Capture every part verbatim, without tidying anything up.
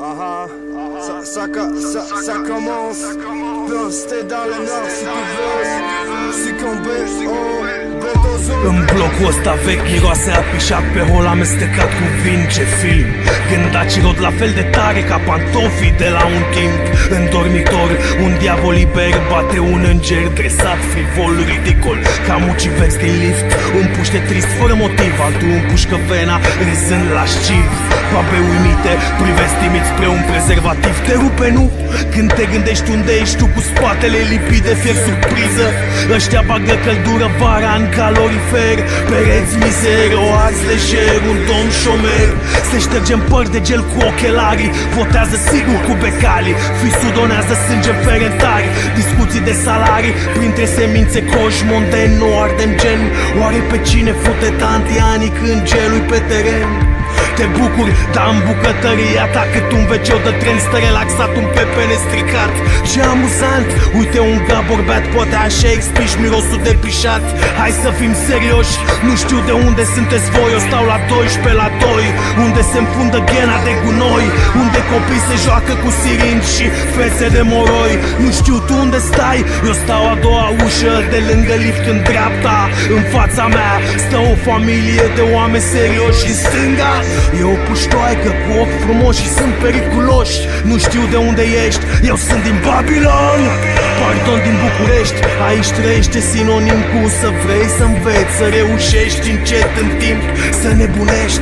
Ah, ça, ça, ça, ça commence. C'était dans le nord si tu veux. Succomber au Bedozo. În blocul ăsta vechi miroase apișat pe hol amestecat cu vin. Ce film, gândaci rod la fel de tare ca pantofii de la un timp. În dormitor un diavol liber bate un înger dresat frivol ridicol ca mucivers din lift. Un puște trist fără motiv, altul împușcă vena râzând la șciv. Babe uimite privesc timid spre un prezervativ. Te rupe, nu? Când te gândești unde ești tu cu spatele lipit de fier surpriză. Ăștia bagă căldură vara în calorifer. Pereți mizer, o arzi lejer, un domn șomer. Se șterge în păr de gel cu ochelarii. Votează sigur cu becalii. Fisul donează sânge ferentari. Discuții de salarii printre semințe coși mondeni. Nu ardem gen. Oare pe cine fute tanti anii când gelui pe teren? Te bucuri, dar în bucătăria ta cât un veceu de tren stă relaxat, un pepene stricat. Ce amuzant, uite un gabor beat, poate așa explici mirosul de pișat. Hai să fim serioși, nu știu de unde sunteți voi. Eu stau la doisprezece la doi, unde se înfundă ghena de gunoi, unde copii se joacă cu siringi și fețe de moroi. Nu știu tu unde stai, eu stau a doua ușă de lângă lift în dreapta. În fața mea stă o familie de oameni serioși. În stânga e o puștoaică cu ochi frumoși și sunt periculoși. Nu știu de unde ești, eu sunt din Babilon. Pardon, din București. Aici trăiește sinonim cu să vrei să înveți, să reușești încet în timp, să nebunești.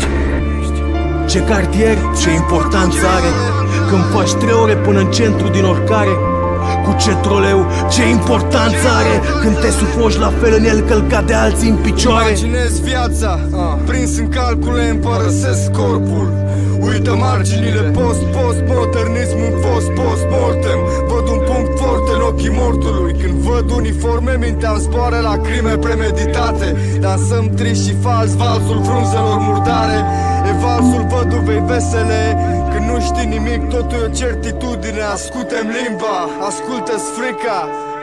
Ce cartier, ce importanță are când faci trei ore până în centru din oricare. Cu ce troleu, ce importanță are când te sufoci la fel în el călcat de alții în picioare. Imaginez viața, prins în calcule, îmi părăsesc corpul. Uită marginile, post-post-modernism, un post-post-mortem. Văd un punct foarte în ochii mortului. Când văd uniforme, mintea-mi zboară la crime premeditate. Dansăm trist și fals, valsul frunzelor murdare. E valsul văduvei vesele. Când nu știi nimic, totul e o certitudine. Ascultă-mi limba, ascultă-ți frica.